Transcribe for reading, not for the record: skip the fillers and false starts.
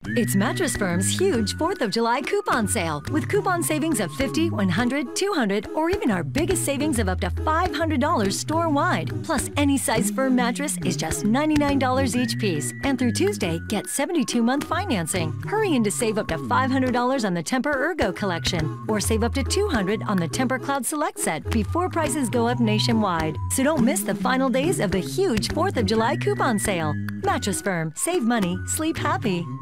It's Mattress Firm's huge 4th of July coupon sale with coupon savings of $50, $100, $200, or even our biggest savings of up to $500 store-wide. Plus, any size firm mattress is just $99 each piece. And through Tuesday, get 72-month financing. Hurry in to save up to $500 on the Tempur Ergo collection or save up to $200 on the Tempur Cloud Select set before prices go up nationwide. So don't miss the final days of the huge 4th of July coupon sale. Mattress Firm. Save money. Sleep happy.